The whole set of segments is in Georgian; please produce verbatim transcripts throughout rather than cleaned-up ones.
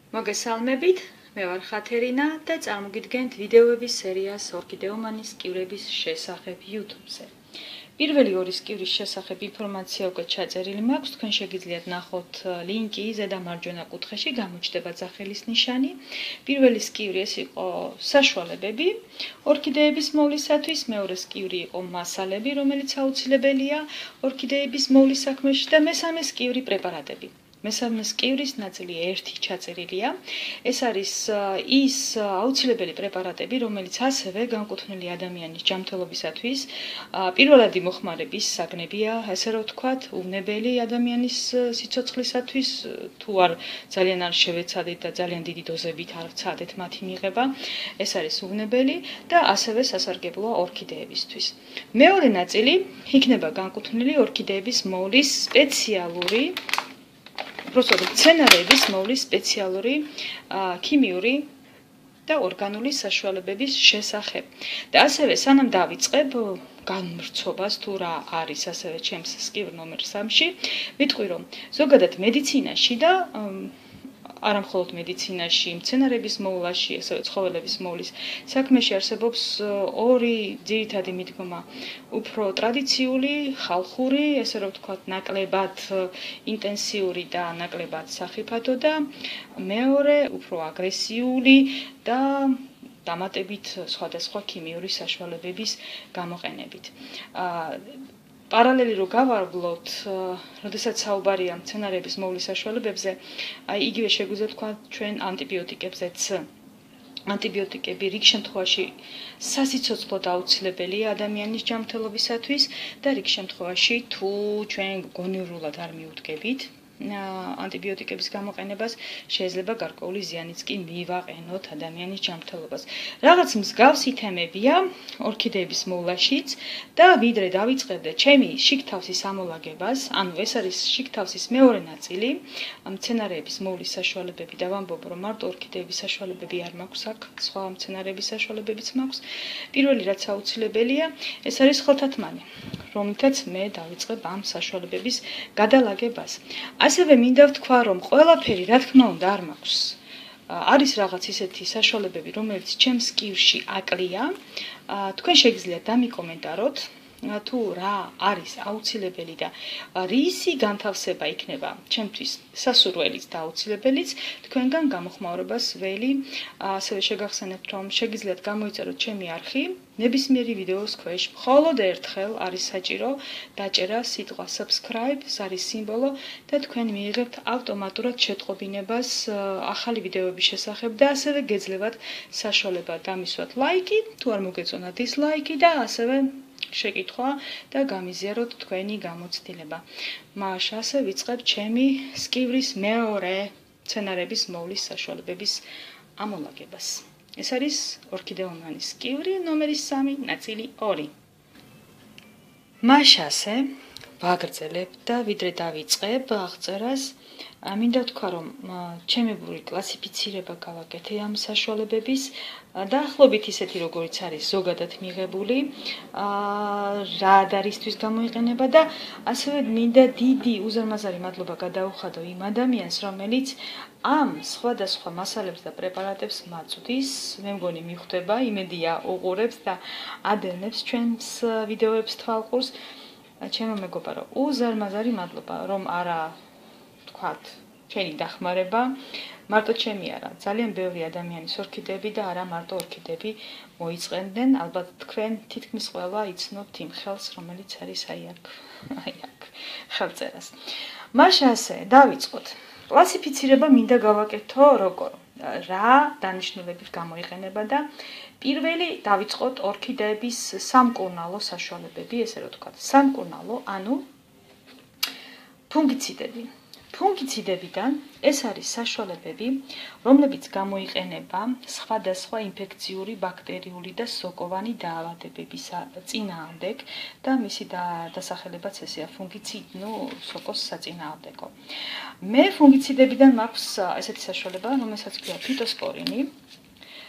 მოგესალმებით, მე ვარ ხათერინა და წარმოგიდგენთ ვიდეოების სერიას ორქიდეომანის კივრების შესახებ YouTube-ზე. პირველი ორი კივრის შესახებ ინფორმაცია უკვე ჩაწერილი მაქვს, თქვენ შეგიძლიათ ნახოთ ლინკი ზედა მარჯვენა კუთხეში, გამოჩნდება ძახილის ნიშანი. პირველი კივრი ეს იყო საშუალებები ორქიდეების მოვლისათვის, მეორე კივრი იყო მასალები, რომელიც აუცილებელია ორქიდეების მოვლის საქმეში და მესამე კივრი პრეპარატები. მესამე კივრის ნაწილი ერთი ჩაწერილია. ეს არის ის აუცილებელი პრეპარატები, რომელიც ასევე განკუთვნილი ადამიანის ჯანმრთელობისათვის პირველადი მოხმარების საგნებია, ასე რომ ვთქვათ, უვნებელი ადამიანის სიცოცხლისათვის, თუ არ ძალიან არ შევეცადეთ და ძალიან დიდი დოზებით არ ვცადეთ მათი მიღება, ეს არის უვნებელი და ასევე სასარგებლოა ორქიდეებისთვის. მეორე ნაწილი იქნება განკუთვნილი ორქიდეების მოვლის სპეციალური Просто მცენარეების მოვლის სპეციალური ქიმიური და ორგანული საშუალებების შესახებ. და ასევე სანამ დავიწყებ განმრცობას თუ რა არის ასევე ჩემს კივარ ნომერ სამში, ვიტყვი რომ ზოგადად მედიცინაში და არა მხოლოდ მედიცინაში, მცენარეების მოვლაში, ასევე ცხოველების მოვლის საქმეში არსებობს ორი ძირითადი მიდგომა. უფრო ტრადიციული, ხალხური, ესე რომ ვთქვათ, ნაკლებად ინტენსიური და ნაკლებად სახიფათო და მეორე, უფრო აგრესიული და დამატებით სხვადასხვა ქიმიური საშუალებების გამოყენებით. Პარალელი რო გავარგლოთ, როდესაც საუბარია მცენარეების მოვლის საშუალებებზე, აი იგივე შეგვიძლია თქვა ჩვენ ანტიბიოტიკებზეც. ანტიბიოტიკები რიგ შემთხვევაში სასიცოცხლოდ აუცილებელია ადამიანის ჯანმრთელობისათვის და რიგ შემთხვევაში თუ ჩვენ გონივრულად არ მიუდგებით ანტიბიოტიკების გამოყენებას შეიძლება გარკვეული ზიანიც კი მივაყენოთ ადამიანის ჯანმრთელობას. რაღაც მსგავსი თემებია ორქიდეების მოვლაშიც და ვიდრე დავიწყებდე ჩემი შიგთავსის ამოლაგებას, ანუ ეს არის შიგთავსის მეორე ნაწილი, მცენარეების მოვლის საშუალებები და ვამბობ რომ მარტო ორქიდეების საშუალებები არ მაქვს აქ, სხვა მცენარეების საშუალებებიც მაქვს. პირველი რაც აუცილებელია, ეს არის ხელთათმანი, რომლითაც მე დავიწყებ ამ საშუალებების გადალაგებას. ასევე მინდა ვთქვა, რომ ყველაფერი, რა თქმა უნდა, არ მაქვს. არის რაღაც ისეთი საშუალებები, რომელიც ჩემს კივრში აკლია. თქვენ შეგიძლიათ დამიკომენტაროთ, თუ რა არის აუცილებელი და რისი განთავსება იქნება ჩემთვის სასურველიც და აუცილებელიც, თქვენგან გამოხმაურებას ველი. ასევე შეგახსენებთ, რომ შეგიძლიათ გამოიწეროთ ჩემი არხი. ნებისმიერი ვიდეოს ქვეშ მხოლოდ ერთხელ არის საჭირო დაჭერა სიტყვა subscribe, ეს არის სიმბოლო და თქვენ მიიღებთ ავტომატურად შეტყობინებას ახალი ვიდეოების შესახებ და ასევე გეძლევათ საშუალება დამისვათ ლაიკი, თუ არ მოგეწონა დისლაიკი და ასევე შეკითხვა და გამიზიაროთ თქვენი გამოცდილება. მაშასე ვიწყებ ჩემი კივრის მეორე მცენარეების მოვლის საშუალებების ამოლაგებას. ეს არის ორქიდეომანის კივრი ნომერი სამი, ნაწილი ორი. მაშასე ვაგრძელებ და ვიდრე დავიწყებ აღწერას, მინდა ვთქვა, რომ ჩემებური კლასიფიცირება გავაკეთე ამ საშუალებების დაახლოებით ისეთი, როგორიც არის ზოგადად მიღებული, რა დარისთვის გამოიყენება და ასევე მინდა დიდი უზარმაზარი მადლობა გადაუხადო იმ ადამიანს, რომელიც ამ სხვადასხვა მასალებს და პრეპარატებს მაწვდის, მე მგონი მიხვდება, იმედია უყურებს და ადევნებს ჩვენს ვიდეოებს თვალყურს. ჩემო მეგობარო, უზარმაზარი მადლობა, რომ არა ვთქვათ, ჩვენი დახმარება, მარტო ჩემი არა, ძალიან ბევრი ადამიანის ორქიდეები და არა მარტო ორქიდეები მოიწყენდნენ, ალბათ თქვენ თითქმის ყველა იცნობთ იმ ხელს, რომელიც არის აი აქ, აი აქ ხელწერას. მაშასე დავიწყოთ. კლასიფიცირება მინდა გავაკეთო როგორ, რა დანიშნულებით გამოიყენება და პირველი დავიწყოთ ორქიდეების სამკურნალო საშუალებები, ესე რომ ვთქვათ, სამკურნალო, ანუ ფუნგიციდები. ფუნგიციდებიდან ეს არის საშუალებები, რომლებიც გამოიყენება სხვადასხვა ინფექციური, ბაქტერიული და სოკოვანი დაავადებების წინააღმდეგ და მისი დასახელებაც ესეა ფუნგიციდ, ნუ სოკოს საწინააღმდეგო. მე ფუნგიციდებიდან მაქვს ესეთი საშუალება, რომელსაც ქვია ფიტოსპორინი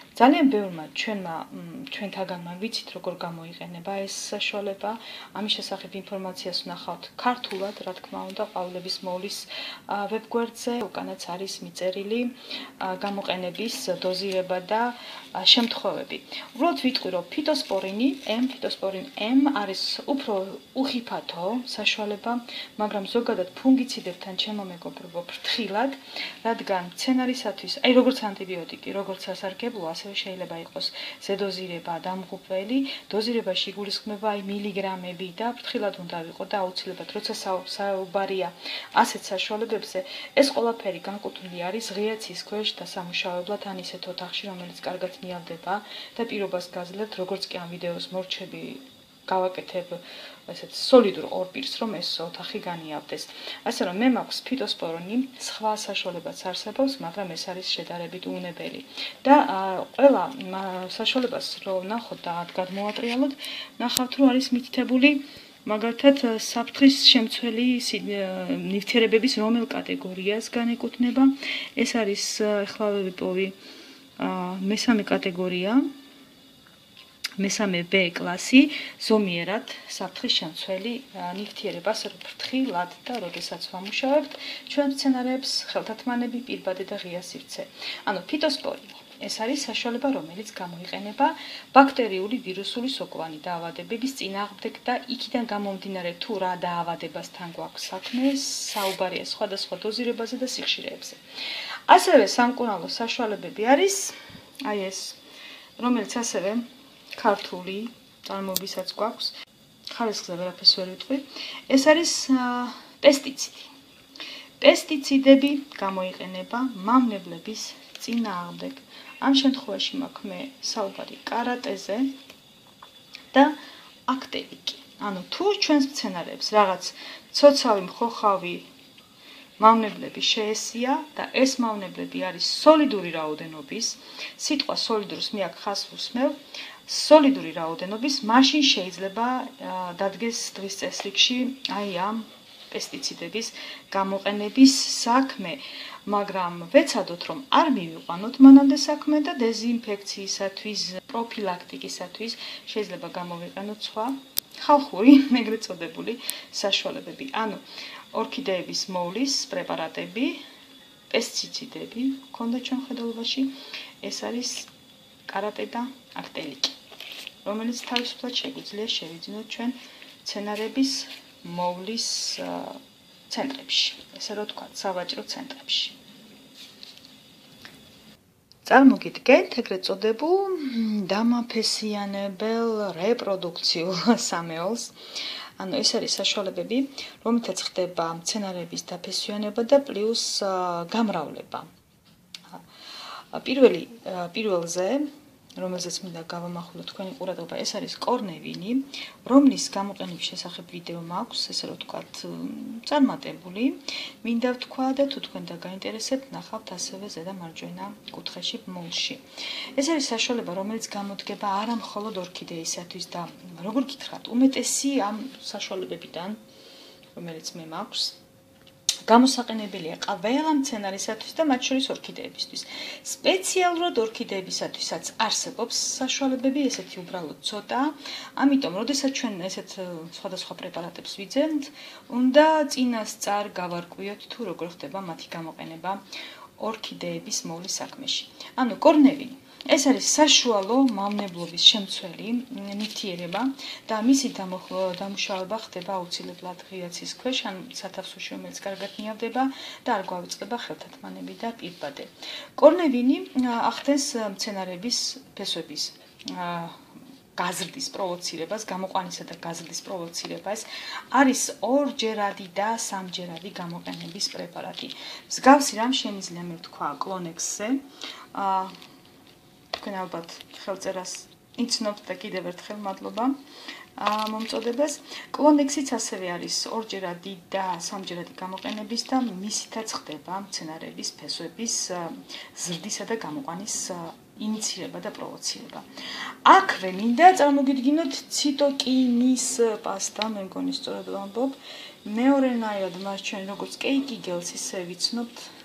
ძალიან ბევრმა ჩვენმა ჩვენთაგანმა ვიცით როგორ გამოიყენება ეს საშუალება. ამის შესახებ ინფორმაციას ვნახავთ ქართულად, რა თქმა უნდა, ყვავილების მოვლის ვებგვერდზე, უკანაც არის მიწერილი გამოყენების დოზირება და შემთხვევები. უბრალოდ ვიტყვი, რომ ფიტოსპორინი M, ფიტოსპორინ M არის უფრო უხიფათო საშუალება, მაგრამ ზოგადად ფუნგიციდებთან ჩემო მეგობრებო ფრთხილად, რადგან მცენარისათვის, აი როგორც ანტიბიოტიკი, როგორც სასარგებლო, ასევე შეიძლება იყოს ზედოზირება დამღუპველი, დოზირებაში იგულისხმება აი მილიგრამები და ფრთხილად უნდა ვიყო და აუცილებლად, როცა საუბარია ასეთ საშუალებებზე, ეს ყველაფერი განკუთვნილი არის ღია ცის ქვეშ დასამუშავებლად ან ისეთ ოთახში, რომელიც კარგად ნიავდება და პირობას გაძლევთ, როგორც კი ამ ვიდეოს მორჩები გავაკეთებ ესეთ სოლიდურ ორ პირს, რომ ეს ოთახი განიავდეს. ასე რომ მე მაქვს ფიტოსპორინი, სხვა საშუალებაც არსებობს, მაგრამ ეს არის შედარებით უნებელი. და ყველა საშუალებას რო ვნახოთ და გადმოვატრიალოთ, ნახავთ, რომ არის მითითებული მაგალითად საფრთხის შემცველი ნივთიერებების რომელ კატეგორიას განეკუთვნება. ეს არის ახლა ვიპოვი მესამე კატეგორია. მესამე B კლასი, ზომიერად საფრთხის შემცველი ნივთიერება, ასე რომ ფრთხილად და როდესაც ვამუშავებთ ჩვენ მცენარეებს ხელთათმანები, პირბადე და ღია სივრცე. ანუ ფიტოსპორინი ეს არის საშუალება, რომელიც გამოიყენება ბაქტერიული, ვირუსული, სოკოვანი დაავადებების წინააღმდეგ და იქიდან გამომდინარე თუ რა დაავადებასთან გვაქვს საქმე, საუბარია სხვადასხვა დოზირებაზე და სიხშირეებზე. ასევე სამკურნალო საშუალებები არის აი ეს, რომელიც ასევე ქართული წარმოებისაც გვაქვს. ხარისხზე ვერაფერს ვერ ვიტყვი. ეს არის პესტიციდი. პესტიციდები გამოიყენება მავნებლების წინააღმდეგ. ამ შემთხვევაში მაქვს მე საუბარი კარატეზე და აქტელიკი. ანუ თუ ჩვენს მცენარეებს რაღაც ცოცავი, მხოხავი მავნებლები შეესია და ეს მავნებლები არის სოლიდური რაოდენობის, სიტყვა სოლიდურს მე აქ ხაზს ვუსმევ, სოლიდური რაოდენობის, მაშინ შეიძლება დადგეს დღის წესრიგში აი ამ პესტიციდების გამოყენების საქმე, მაგრამ ვეცადოთ, რომ არ მივიყვანოთ მანამდე საქმე და დეზინფექციისათვის, პროფილაქტიკისათვის შეიძლება გამოვიყენოთ სხვა ხალხური, ეგრეთ წოდებული საშუალებები. ანუ ორქიდეების მოვლის პრეპარატები, პესტიციდები ქონდა ჩვენ ხედულობაში, ეს არის კარატე და აქტელიკი, რომელიც თავისუფლად შეგვიძლია შევიძინოთ ჩვენ მცენარეების მოვლის ცენტრებში, ესე რომ ვთქვათ, სავაჭრო ცენტრებში. წარმოგიდგენთ ეგრეთ წოდებულ დამაფესიანებელ რეპროდუქციულ სამეულს. ანუ ეს არის საშუალებები, რომელთაც ხდება მცენარეების დაფესვიანება და პლუს გამრავლება. პირველი პირველზე, რომელზეც მინდა გავამახვილოთ თქვენი ყურადღება, ეს არის კორნევინი, რომლის გამოყენების შესახებ ვიდეო მაქვს, ესე რომ ვთქვათ, წარმატებული. მინდა ვთქვა და თუ თქვენ დაგაინტერესებთ, ნახავთ ასევე ზედა მარჯვენა კუთხეში მოლში. ეს არის საშუალება, რომელიც გამოდგება არა მხოლოდ ორქიდეისათვის და როგორ გითხრათ, უმეტესი ამ საშუალებებიდან, რომელიც მე მაქვს, გამოსაყენებელია ყველა მცენარისათვის და მათ შორის ორქიდეებისთვის. სპეციალურად ორქიდეებისათვისაც არსებობს საშუალებები, ესეთი უბრალოდ ცოტა. ამიტომ, როდესაც ჩვენ ესეთ სხვადასხვა პრეპარატებს ვიძენთ, უნდა წინასწარ გავარკვიოთ თუ როგორ ხდება მათი გამოყენება ორქიდეების მოვლის საქმეში. ანუ კორნევინი ეს არის საშუალო მავნებლობის შემცველი ნივთიერება და მისი დამუშავება ხდება აუცილებლად ღია ცის ქვეშ, ან სათავსოში, რომელიც კარგად ნიავდება და არ გვავიწყდება ხელთათმანები და პირბადე. კორნევინი ახდენს მცენარეების ფესვების გაზრდის პროვოცირებას, გამოყვანისა და გაზრდის პროვოცირებას, არის ორჯერადი და სამჯერადი გამოყენების პრეპარატი. მსგავსი რამ შემიძლია მე ვთქვა კლონექსზე. თქვენ ალბათ ხელწერას იცნობთ და კიდევ ერთხელ მადლობა მომწოდებას. კლონექსიც ასევე არის ორჯერადი და სამჯერადი გამოყენების და მისითაც ხდება მცენარეების ფესვების ზრდისა და გამოყვანის ინიცირება და პროვოცირება. აქვე მინდა წარმოგიდგინოთ ციტოკინის პასტა, მე მგონი სწორად ვამბობ. მეორენაირად მას ჩვენ როგორც კეიკი გელს ისე ვიცნობთ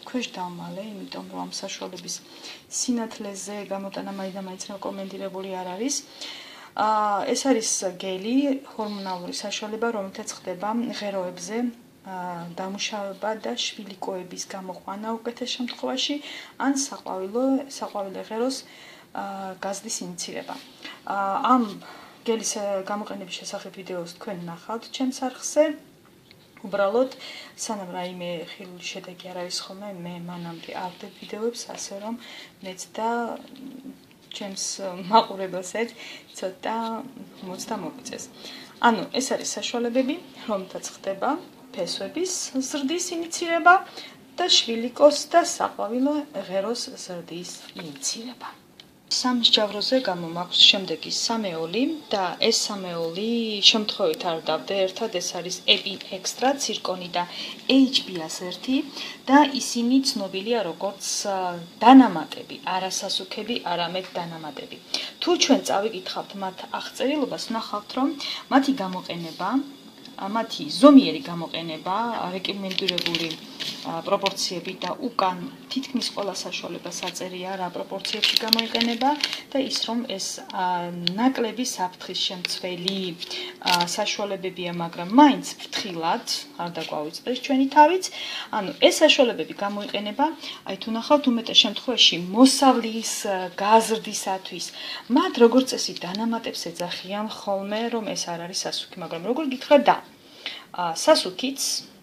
ქვეშ დავმალე, იმიტომ რომ ამ საშუალების სინათლეზე გამოტანა მაინც რეკომენდირებული არ არის. ეს არის გელი, ჰორმონალური საშუალება, რომელთაც ხდება ღეროებზე დამუშავება და შვილიკოების გამოყვანა უკეთეს შემთხვევაში, ან საყვავილო, საყვავილე ღეროს გაზრდის ინიცირება. ამ გელის გამოყენების შესახებ ვიდეოს თქვენ ნახავთ ჩემს არხზე. უბრალოდ სანამ რაიმე ხილული შედეგი არ არის ხოლმე, მე მანამდე არ ვდებ ვიდეოებს, ასე რომ მეც და ჩემს მაყურებელსაც ცოტა მოცდა მოგვიწეს. ანუ ეს არის საშუალებები, რომელთაც ხდება ფესვების ზრდის ინიცირება და შვილიკოს და საყვავილო ღეროს ზრდის ინიცირება. სამსჯავროზე გამომაქვს შემდეგი სამეული და ეს სამეული შემთხვევით არ დავდე ერთად, ეს არის ეპინ ექსტრა, ცირკონი და ეიჩ ბი ას ერთი და ისინი ცნობილია როგორც დანამატები, არასასუქები, არამედ დანამატები. თუ ჩვენ წავიკითხავთ მათ აღწერილობას, ვნახავთ, რომ მათი გამოყენება, მათი ზომიერი გამოყენება, რეკომენდირებული პროპორციები და უკან თითქმის ყველა საშუალებას აწერია რა პროპორციებში გამოიყენება და ის რომ ეს ნაკლები საფრთხის შემცველი საშუალებებია, მაგრამ მაინც ფრთხილად არ დაგვავიწყდეს ჩვენი თავიც. ანუ ეს საშუალებები გამოიყენება, აი თუ ნახავთ უმეტეს შემთხვევაში მოსავლის გაზრდისათვის. მათ როგორც წესი დანამატებს ეძახიან ხოლმე, რომ ეს არ არის სასუქი, მაგრამ როგორ გითხრა და სასუქიც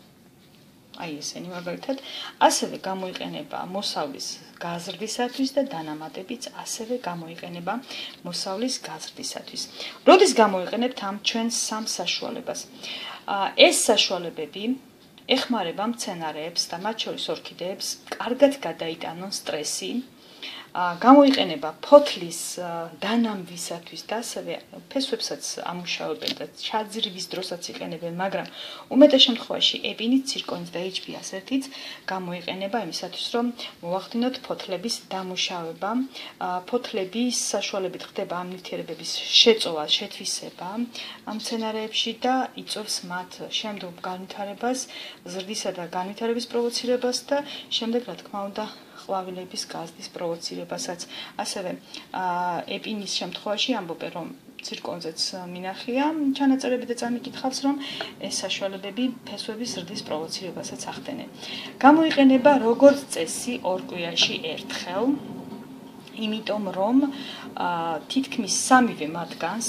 აი ესენი მაგალითად ასევე გამოიყენება მოსავლის გაზრდისათვის და დანამატებიც ასევე გამოიყენება მოსავლის გაზრდისათვის. როდის გამოიყენებთ ამ ჩვენს სამ საშუალებას? ეს საშუალებები ეხმარება მცენარეებს და მათ შორის ორქიდეებს კარგად გადაიტანონ სტრესი. გამოიყენება ფოთლის დანამვისათვის და ასევე ფესვებსაც ამუშავებენ და ჩაძირვის დროსაც იყენებენ, მაგრამ უმეტეს შემთხვევაში ეპინიც, ცირკონიც და ეიჩ ბი ას ერთიც გამოიყენება იმისათვის, რომ მოახდინოთ ფოთლების დამუშავება. ფოთლების საშუალებით ხდება ამ ნივთიერებების შეწოვა, შეთვისება ამ მცენარეებში და იწვევს მათ შემდგომ განვითარებას, ზრდისა და განვითარების პროვოცირებას და შემდეგ, რა თქმა უნდა, ყვავილების გაზრდის პროვოცირებასაც. ასევე ეპინის შემთხვევაში ამბობენ, რომ ცირკონზეც მინახია ჩანაწერები და წამიკითხავს, რომ ეს საშუალებები ფესვების ზრდის პროვოცირებასაც ახდენენ. გამოიყენება როგორც წესი ორ კვირაში ერთხელ, იმიტომ რომ თითქმის სამივე მათგანს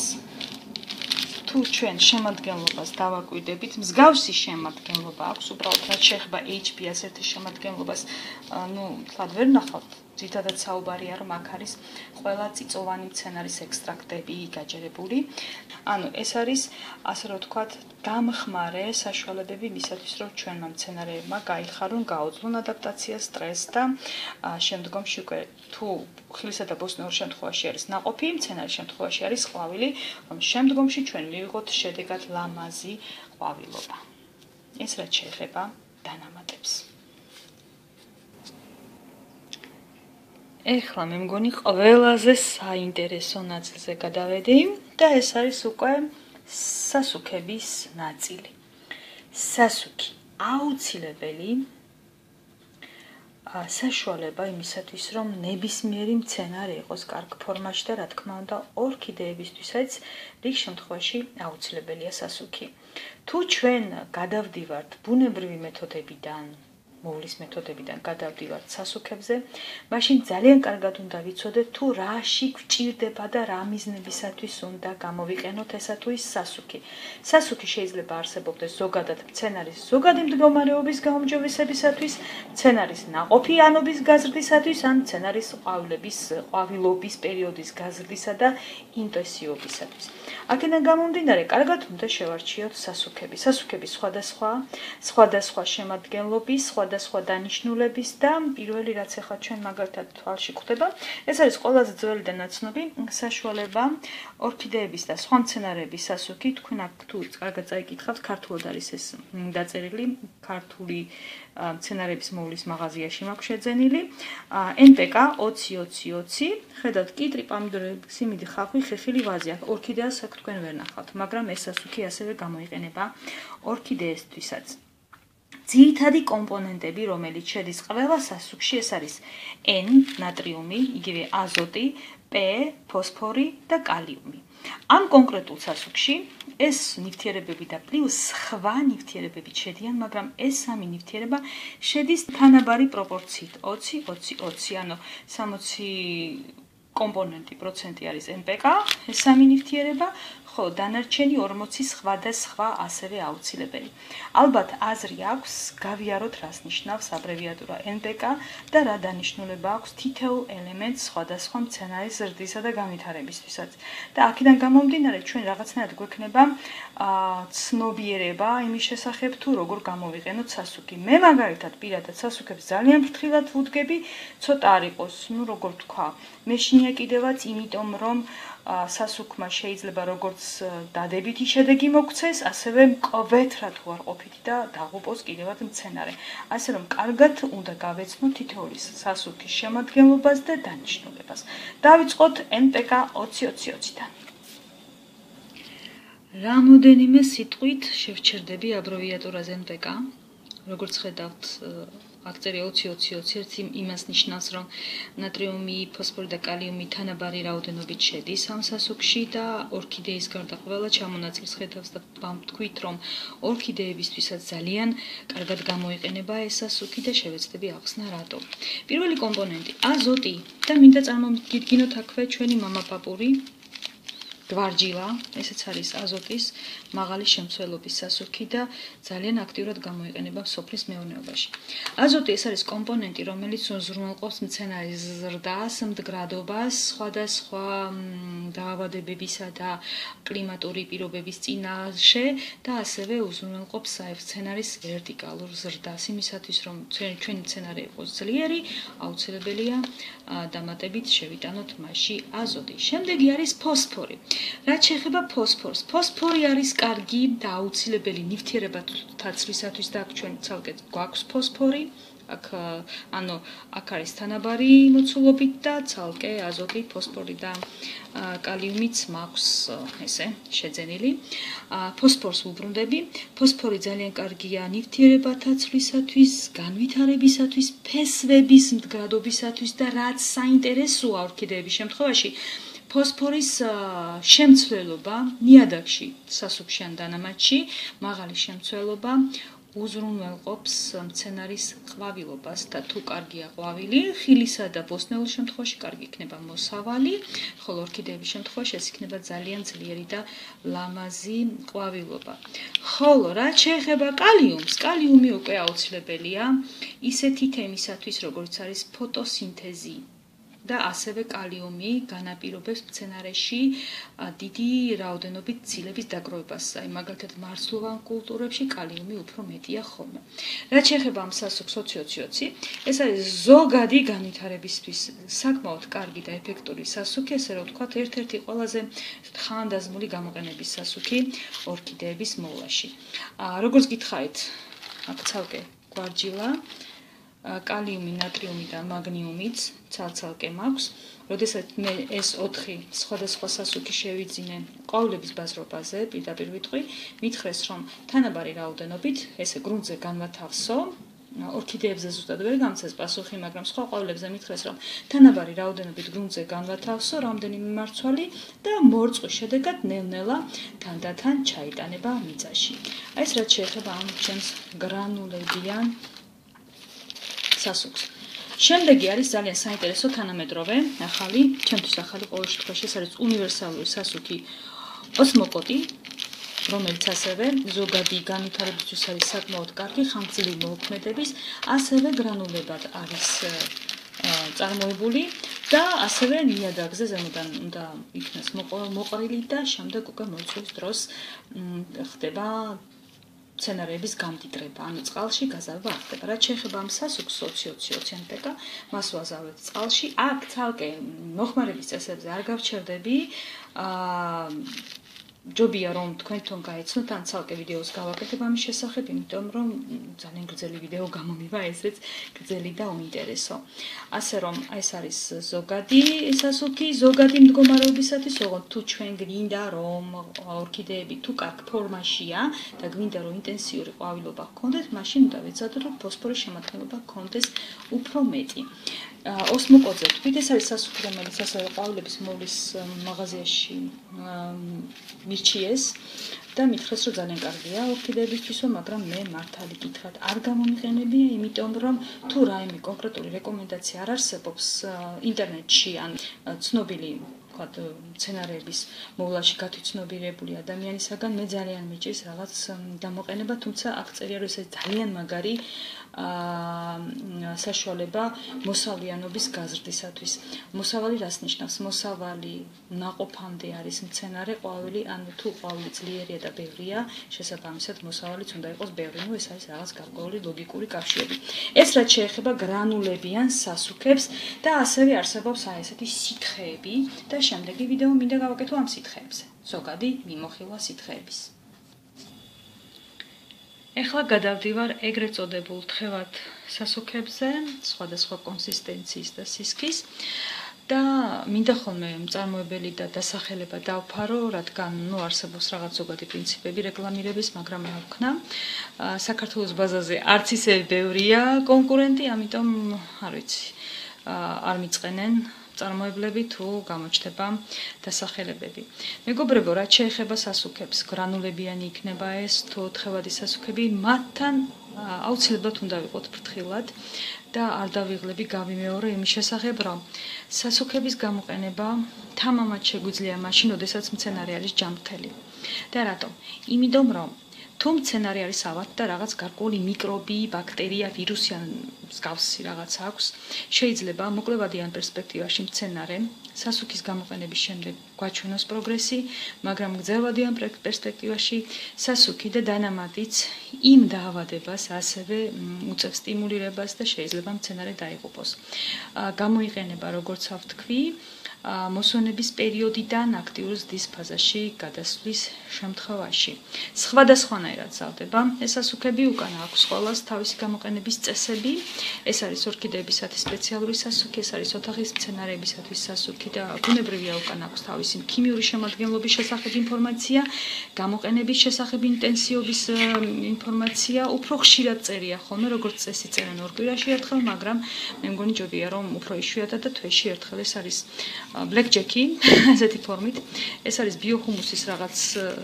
თუ ჩვენ შემადგენლობას დავაკვირდებით, მსგავსი შემადგენლობა აქვს, უბრალოდ რაც შეეხება ეიჩ ბი ას ერთის შემადგენლობას, ну, თლად ვერ ნახავთ. ძირითადად საუბარია, რომ აქ არის ყველა წიწოვანი მცენარის ექსტრაქტები გაჯერებული. ანუ ეს არის, ასე რომ ვთქვათ, დამხმარე საშუალებები იმისათვის, რომ ჩვენმა მცენარეებმა გაიხარონ, გაუძლონ ადაპტაციას, სტრესს და შემდგომში უკვე თუ ხილისა და ბოსტნეულის შემთხვევაში არის ნაყოფი, მცენარის შემთხვევაში არის ყვავილი, რომ შემდგომში ჩვენ მივიღოთ შედეგად ლამაზი ყვავილობა. ეს რაც შეეხება დანამატებს. ეხლა მე მგონი ყველაზე საინტერესო ნაწილზე გადავედი და ეს არის უკვე სასუქების ნაწილი. სასუქი აუცილებელი საშუალება იმისათვის, რომ ნებისმიერი მცენარე იყოს კარგ ფორმაში და რა თქმა უნდა ორქიდეებისთვისაც რიგ შემთხვევაში აუცილებელია სასუქი. თუ ჩვენ გადავდივართ ბუნებრივი მეთოდებიდან, მოვლის მეთოდებიდან გადავდივართ სასუქებზე, მაშინ ძალიან კარგად უნდა ვიცოდეთ, თუ რაში გვჭირდება და რა მიზნებისათვის უნდა გამოვიყენოთ ესა თუ ის სასუქი. სასუქი შეიძლება არსებობდეს ზოგადად მცენარის ზოგადი მდგომარეობის გაუმჯობესებისათვის, მცენარის ნაყოფი ანობის გაზრდისათვის, ან მცენარის ყვავილების ყვავილობის პერიოდის გაზრდისა და ინტენსივობისათვის. აქედან გამომდინარე, კარგად უნდა შევარჩიოთ სასუქები. სასუქები სხვადასხვა, სხვადასხვა შემადგენლობის, სხვადასხვა დანიშნულების და პირველი რაც ახლა ჩვენ მაგალითად თვალში გვხვდება, ეს არის ყველაზე ძველი და ნაცნობი საშუალება ორქიდეების და სხვა მცენარეების სასუქი. თქვენ აქ თუ კარგად წაიკითხავთ, ქართულად არის ეს დაწერილი, ქართული მცენარეების მოვლის მაღაზიაში მაქვს შეძენილი. ენ პი კა ოცი ოცი ოცი, ხედავთ კიტრი, პამიდორები, სიმინდი, ხახვი, ხეხილი, ვაზი. აქ ორქიდეას აქ თქვენ ვერ ნახავთ, მაგრამ ეს სასუქი ასევე გამოიყენება ორქიდეებისთვისაც. ძირითადი კომპონენტები, რომელიც შედის ყველა სასუქში, ეს არის N, ნატრიუმი, იგივე აზოტი, P, ფოსფორი და კალიუმი. ამ კონკრეტულ სასუქში ეს ნივთიერებები და პლუს სხვა ნივთიერებები შედიან, მაგრამ ეს სამი ნივთიერება შედის თანაბარი პროპორციით ოცი ოცი ოცი, ანუ სამოცი კომპონენტი პროცენტი არის N P K, ეს სამი ნივთიერება, ხო, დანარჩენი ორმოცი სხვა და სხვა ასევე აუცილებელი. ალბათ აზრი აქვს, გავიაროთ რას ნიშნავს აბრევიატურა N P K და რა დანიშნულება აქვს თითოეულ ელემენტს სხვადასხვა მცენარის ზრდისა და განვითარებისთვისაც. და აქედან გამომდინარე, ჩვენ რაღაცნაირად გვექნება ცნობიერება იმის შესახებ, თუ როგორ გამოვიყენოთ სასუქი. მე მაგალითად პირადად სასუქებს ძალიან ფრთხილად ვუდგები, ცოტა არ იყოს, ну როგორ თქვა, მეშინია კიდევაც, იმიტომ რომ სასუქმა შეიძლება როგორც დადებითი შედეგი მოგცეს, ასევე მკვეთრად უარყოფითი და დაღუპოს კიდევაც მცენარე. ასე რომ კარგად უნდა გავეცნოთ თითოეული სასუქის შემადგენლობას და დანიშნულებას. დავიწყოთ N P K ოცი ოცი ოციდან. რამოდენიმე სიტყვით შევჩერდები აბრევიატურაზე N P K. როგორც ხედავთ, აქ წერია ოცი ოცი ოცი, ერთ იმას ნიშნავს, რომ ნატრიუმი, ფოსფორი და კალიუმი თანაბარი რაოდენობით შედის ამ სასუქში და ორქიდეის გარდა ყველა ჩამონაწილს ხედავს და ვთქვით, რომ ორქიდეებისთვისაც ძალიან კარგად გამოიყენება ეს სასუქი და შევეცდები ახსნა რატო. პირველი კომპონენტი აზოტი და მინდა წარმოგიდგინოთ აქვე ჩვენი მამაპაპური გვარჯილა, ესეც არის აზოტის მაღალი შემცველობის სასუქი და ძალიან აქტიურად გამოიყენება სოფლის მეურნეობაში. აზოტი ეს არის კომპონენტი, რომელიც უზრუნველყოფს მცენარის ზრდას, მდგრადობას, სხვადასხვა დაავადებებისა და კლიმატური პირობების წინაშე და ასევე უზრუნველყოფს მცენარის ვერტიკალურ ზრდას. იმისათვის, რომ ჩვენი მცენარე იყოს ძლიერი, აუცილებელია დამატებით შევიტანოთ მასში აზოტი. შემდეგი არის ფოსფორი. რაც შეეხება ფოსფორს, ფოსფორი არის კარგი და აუცილებელი ნივთიერება თაცვლისათვის და აქ ჩვენ ცალკე გვაქვს ფოსფორი, აქ ანუ აქ არის თანაბარი მოცულობით და ცალკე აზოტი, ფოსფორი და კალიუმიც მაქვს ესე შეძენილი. ფოსფორს ვუბრუნდები. ფოსფორი ძალიან კარგია ნივთიერება თაცვლისათვის, განვითარებისათვის, ფესვების მდგრადობისათვის და რაც საინტერესოა ორქიდეების შემთხვევაში, ფოსფორის შემცველობა ნიადაგში, სასუქში ან დანამატში, მაღალი შემცველობა უზრუნველყოფს მცენარის ყვავილობას და თუ კარგია ყვავილი, ხილისა და ბოსტნეულ შემთხვევაში კარგი იქნება მოსავალი, ხოლო ორქიდეების შემთხვევაში ეს იქნება ძალიან ძლიერი და ლამაზი ყვავილობა. ხოლო რაც შეეხება კალიუმს, კალიუმი უკვე აუცილებელია ისეთი თემისათვის, როგორც არის ფოტოსინთეზი. და ასევე კალიუმი განაპირობებს მცენარეში დიდი რაოდენობით ცილების დაგროვებას. აი მაგალითად მარცვლოვან კულტურებში კალიუმი უფრო მეტია ხოლმე. რაც შეეხება ამ სასუქს ოცი ოცი ოცი, ეს არის ზოგადი განვითარებისთვის საკმაოდ კარგი და ეფექტური სასუქი, ესე რომ ვთქვათ, ერთ-ერთი ყველაზე ხანდაზმული გამოყენების სასუქი ორქიდეების მოვლაში. როგორც გითხარით, აქ ცალკე გვარჯილა, კალიუმი, ნატრიუმი და მაგნიუმიც ცალ-ცალკე მაქვს. როდესაც მე ეს ოთხი სხვადასხვა სასუქი შევიძინე ყვავილების ბაზრობაზე, პირდაპირ ვიტყვი, მითხრეს, რომ თანაბარი რაოდენობით ესე გრუნტზე განვათავსო, ორქიდეებზე ზუსტად ვერ გამცეს პასუხი, მაგრამ სხვა ყვავილებზე მითხრეს, რომ თანაბარი რაოდენობით გრუნტზე განვათავსო, რამდენიმე მარცვალი და მორწყვის შედეგად ნელ-ნელა თანდათან ჩაიტანება მიწაში. აი ეს რაც შეეხება ამ ჩემს გრანულებიან სასუქს. შემდეგი არის ძალიან საინტერესო თანამედროვე, ახალი, ჩემთვის ახალი ყოველ შემთხვევაში ეს არის უნივერსალური სასუქი ოსმოკოტი, რომელიც ასევე ზოგადი განვითარებისთვის არის საკმაოდ კარგი, ხანგრძლივი მოქმედების, ასევე გრანულებად არის წარმოებული და ასევე ნიადაგზე ზემოდან უნდა იქნას მოყრილი და შემდეგ უკვე მოწვის დროს ხდება მცენარეების გამდიდრება, ანუ წყალში გაზარვა არ ხდება. რაც შეეხება ამ სასუქს ოცი ოცი ოცი N P K, მას ვაზავებთ წყალში. აქ ცალკე მოხმარების წესებზე არ გავჩერდები. აა ჯობია რომ თქვენთან გაიცნოთ ან ცალკე ვიდეოს გავაკეთებ ამის შესახებ, იმიტომ რომ ძალიან გრძელი ვიდეო გამომივა, ესეც გრძელი და უინტერესო. ასე რომ ეს არის ზოგადი სასუქი, ზოგადი მდგომარეობისათვის, ოღონდ თუ ჩვენ გვინდა რომ ორქიდეები თუ კარგ ფორმაშია და გვინდა რომ ინტენსიური ყვავილობა გქონდეს, მაშინ უნდა ვეცადოთ რომ ფოსფორის შემადგენლობა გქონდეს უფრო მეტი. ოსმოკოძე ვთქვით, ეს არის სასუქი, რომელიც ასევე ყვავილების მოვლის მაღაზიაში მირჩიეს და მითხრეს რომ ძალიან კარგია ორქიდეებისთვისო, მაგრამ მე მართალი გითხრათ არ გამომიყენებია, იმიტომ რომ თუ რაიმე კონკრეტული რეკომენდაცია არ არსებობს ინტერნეტში ან ცნობილი ვთქვათ მცენარეების მოვლაში გათვითცნობიერებული ადამიანისაგან, მე ძალიან მიჭირს რაღაც გამოყენება, თუმცა აქ წერია რომ ეს ძალიან მაგარი აა საშუალება მოსავლიანობის გაზრდისათვის. მოსავალი რას ნიშნავს? მოსავალი ნაყოფამდე არის მცენარე ყვავილი, ანუ თუ ყვავილი ძლიერია და ბევრია, შესაბამისად მოსავალიც უნდა იყოს ბევრი. ნუ ეს არის რაღაც გარკვეული ლოგიკური კავშირები. ეს რაც შეეხება გრანულებიან სასუქებს და ასევე არსებობს აი ესეთი სითხეები და შემდეგი ვიდეო მინდა გავაკეთო ამ სითხეებზე. ზოგადი მიმოხილვა სითხეების. ეხლა გადავდივარ ეგრეთ წოდებულ თხევად სასუქებზე, სხვადასხვა კონსისტენციის და სისქის და მინდა ხოლმე მწარმოებელი და დასახელება დავფარო, რადგან ნუ არსებობს რაღაც ზოგადი პრინციპები რეკლამირების, მაგრამ რა ვქნა, საქართველოს ბაზაზე არც ისე ბევრია კონკურენტი, ამიტომ არ ვიცი, არ მიწყენენ წარმოებლები თუ გამოჩნდება დასახელებები. მეგობრებო, რაც შეეხება სასუქებს, გრანულებიანი იქნება ეს თუ თხევადი სასუქები, მათთან აუცილებლად უნდა ვიყოთ ფრთხილად და არ დავიღლები გავიმეორო იმის შესახებ, რომ სასუქების გამოყენება თამამად შეგვიძლია მაშინ, როდესაც მცენარე არის ჯანმრთელი. და რატომ? იმიტომ რომ თუ მცენარე არის ავად და რაღაც გარკვეული მიკრობი, ბაქტერია, ვირუსი ან მსგავსი რაღაც აქვს, შეიძლება მოკლებადიან პერსპექტივაში მცენარე სასუქის გამოყენების შემდეგ გვაჩვენოს პროგრესი, მაგრამ გრძელვადიან პერსპექტივაში სასუქი და დანამატიც იმ დაავადებას ასევე უწევს სტიმულირებას და შეიძლება მცენარე დაიღუპოს. გამოიყენება, როგორც ავთქვი, მოსვენების პერიოდიდან აქტიურ ზრდის ფაზაში გადასვლის შემთხვევაში. სხვადასხვანაირად ზავდება ეს სასუქები, უკან აქვს ყველას თავისი გამოყენების წესები. ეს არის ორქიდეებისათვის სპეციალური სასუქი, ეს არის ოთახის მცენარეებისათვის სასუქი და ბუნებრივია უკან აქვს თავისი ქიმიური შემადგენლობის შესახებ ინფორმაცია, გამოყენების შესახებ ინტენსივობის ინფორმაცია, უფრო ხშირად წერია ხოლმე, როგორც წესი წერენ ორ კვირაში ერთხელ, მაგრამ მე მგონი ჯობია რომ უფრო იშვიათად და თვეში ერთხელ. ეს არის blackjack-ი, ესეთი ფორმით. ეს არის ბიოჰუმუსის რაღაც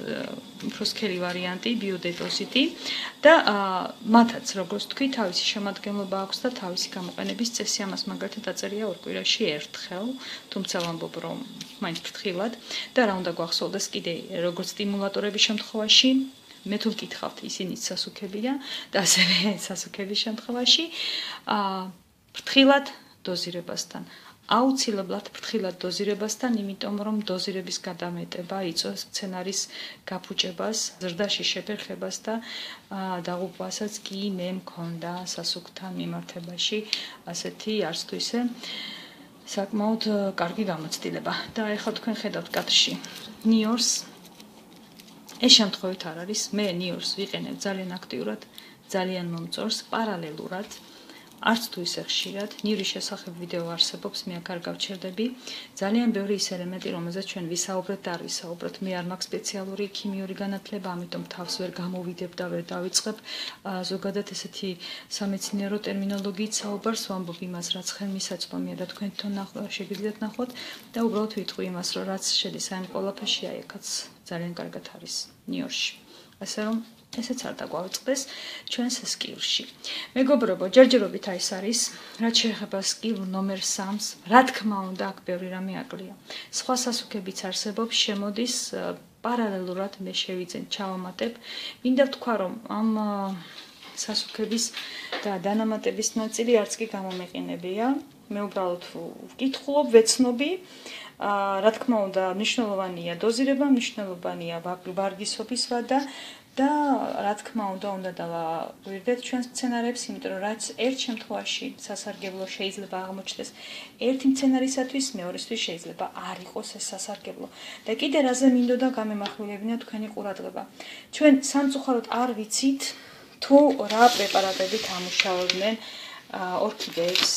უფრო სქელი ვარიანტი, ბიოდეპოზიტი და მათაც, როგორც თქვი, თავისი შემადგენლობა აქვს და თავისი გამოყენების წესი, ამას მაგალითად დაწერია ორ კვირაში ერთხელ, თუმცა ვამბობ, რომ მაინც ფრთხილად და რა უნდა გვახსოვდეს კიდე, როგორც სტიმულატორების შემთხვევაში, მე თუ ვკითხავთ, ისინიც სასუქებია და ასევე სასუქების შემთხვევაში, ფრთხილად დოზირებასთან. აუცილებლად ფრთხილად დოზირებასთან, იმიტომ რომ დოზირების გადამეტება იწვევს მცენარის გაფუჭებას, ზრდაში შეფერხებას და დაღუპვასაც კი მე მქონდა სასუქთან მიმართებაში ასეთი არც თუ ისე საკმაოდ კარგი გამოცდილება. და ეხლა თქვენ ხედავთ კადრში ნიორს. ეს შემთხვევით არ არის, მე ნიორს ვიყენებ ძალიან აქტიურად, ძალიან მომწონს, პარალელურად. არც თუ ისე ხშირად, ნირის შესახებ ვიდეო არსებობს, მე აქ არ გავჩერდები. ძალიან ბევრი ის ელემენტი, რომელზეც ჩვენ ვისაუბრეთ და არ ვისაუბრეთ. მე არ მაქვს სპეციალური ქიმიური განათლება, ამიტომ თავს ვერ გამოვიდებ და ვერ დავიწყებ. ზოგადად ესეთი სამეცნიერო ტერმინოლოგიით საუბარს ვამბობ იმას, რაც ხელმისაწვდომია და თქვენთან შეგიძლიათ ნახოთ და უბრალოდ ვიტყვი იმას, რომ რაც შედის აი ამ ყველაფერში, აი აქაც ძალიან კარგად არის ნიორში. ასე რომ ესეც არ დაგვავიწყდეს ჩვენს სკილში. მეგობრებო, ჯერჯერობით აი ეს არის, რაც შეეხება სკილ ნომერ სამს, რა თქმა უნდა, აქ ბევრი რამე აკლია. სხვა სასუქებიც არსებობს, შემოდის პარალელურად მე შევიძენ, ჩავამატებ. მინდა ვთქვა, რომ ამ სასუქების და დანამატების ნაწილი არც კი გამომეყენებია. მე უბრალოდ ვკითხულობ, ვეცნობი. რა თქმა უნდა, მნიშვნელოვანია დოზირება, მნიშვნელოვანია ვარგისობის ვადა და რა თქმა უნდა უნდა დავაკვირდეთ ჩვენს სცენარებს, იმიტომ რომ რაც ერთ შემთხვევაში სასარგებლო შეიძლება აღმოჩნდეს ერთი სცენარისათვის, მეორესთვის შეიძლება არ იყოს ეს სასარგებლო. და კიდე რაზე მინდოდა გამემახვილებინა თქვენი ყურადღება. ჩვენ სამწუხაროდ არ ვიცით თუ რა პრეპარატებით ამუშავებდნენ ორქიდეებს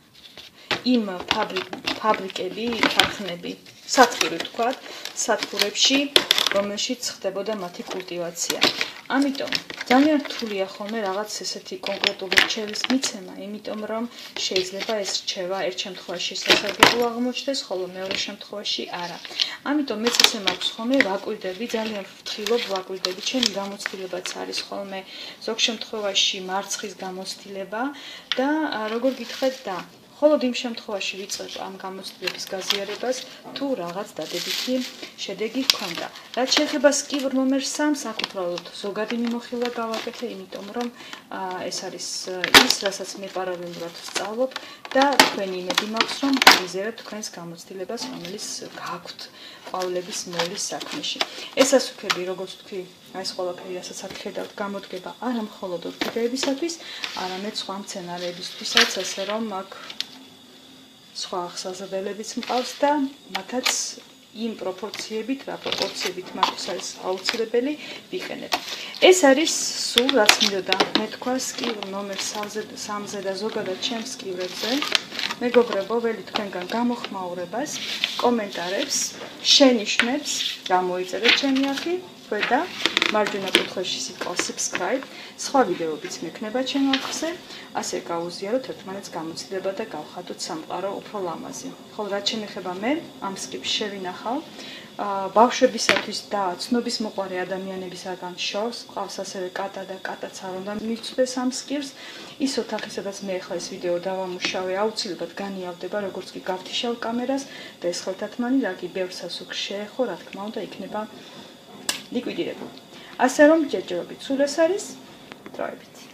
იმ ფაბრიკები, ქარხნები, სათბური ვთქვათ, სათბურებში, რომელშიც ხდებოდა მათი კულტივაცია. ამიტომ ძალიან რთულია ხოლმე რაღაც ესეთი კონკრეტული რჩევის მიცემა, იმიტომ რომ შეიძლება ეს რჩევა ერთ შემთხვევაში სასარგებლო აღმოჩნდეს, ხოლო მეორე შემთხვევაში არა. ამიტომ მეც ესე მაქვს ხოლმე ვაკვირდები, ძალიან ვფრთხილობ, ვაკვირდები, ჩემი გამოცდილებაც არის ხოლმე ზოგ შემთხვევაში მარცხის გამოცდილება და როგორ გითხრათ და მხოლოდ იმ შემთხვევაში ვიწყებ ამ გამოცდილების გაზიარებას, თუ რაღაც დადებითი შედეგი ჰქონდა. რაც შეეხება სკივურ ნომერ სამს, აქ უბრალოდ ზოგადი მიმოხილვა გავაკეთე, იმიტომ რომ ეს არის ის, რასაც მე პარალელურად ვსწავლობ და თქვენი იმედი მაქვს, რომ გავიზიარებთ თქვენს გამოცდილებას, რომელიც გაქვთ ყვავილების მოვლის საქმეში. ესას ვქები, როგორც თქვი, ეს ყველაფერი, რასაც აქ ხედავთ, გამოდგება არა მხოლოდ ორქიდეებისათვის, არამედ სხვა მცენარეებისთვისაც, ასე რომ აქ სხვა აღსაზრდებებიც მყავს და მათაც იმ პროპორციებით, რა პროპორციებით მათთვის არის აუცილებელი ვიყენებ. ეს არის სულ რაც მინდოდა მეთქვა სკივურ ნომერ სამზე და ზოგადად ჩემს სკივრებზე. მეგობრებო, ველი თქვენგან გამოხმაურებას, კომენტარებს, შენიშვნებს, გამოიწერეთ ჩემი არხი, ქვედა მარჯვენა კუთხეში სიტყვა subscribe, სხვა ვიდეოებიც მექნება ჩემ არხზე, ასე გავუზიაროთ ერთმანეთს გამოცდილება და გავხატოთ სამყარო უფრო ლამაზი. ხოლო რაც შემეხება მე, ამ სკრიპტს შევინახავ, ბავშვებისათვის და ცნობის მოყვარე ადამიანებისაგან შორს, ყავს ასევე კატა და კატაც არ უნდა მივწვდეს ამ სკირს. ის ოთახი, სადაც მე ახლა ეს ვიდეო დავამუშავე, აუცილებლად განიავდება, როგორც კი გავთიშავ კამერას და ეს ხელთათმანი, რა კი ბევრ სასუქს შეეხო, რა თქმა უნდა, იქნება ლიკვიდირებული. ასე რომ ჯერჯერობით სულ ეს არის დროებით.